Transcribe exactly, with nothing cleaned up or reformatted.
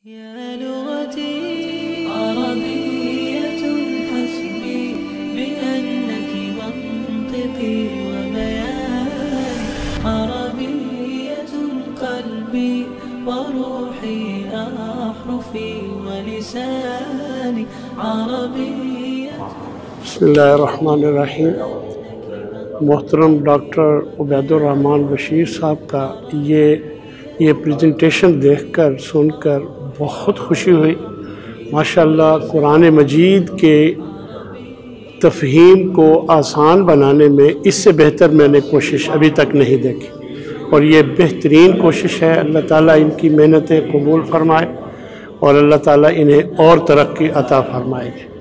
بسم اللہ الرحمن الرحیم۔ محترم ڈاکٹر عبید الرحمان بشیر صاحب کا یہ یہ پریزنٹیشن دیکھ کر سن کر بہت خوشی ہوئی۔ ماشاءاللہ قرآن مجید کے تفہیم کو آسان بنانے میں اس سے بہتر میں نے کوشش ابھی تک نہیں دیکھی، اور یہ بہترین کوشش ہے۔ اللہ تعالیٰ ان کی محنتیں قبول فرمائے اور اللہ تعالیٰ انہیں اور ترقی عطا فرمائے۔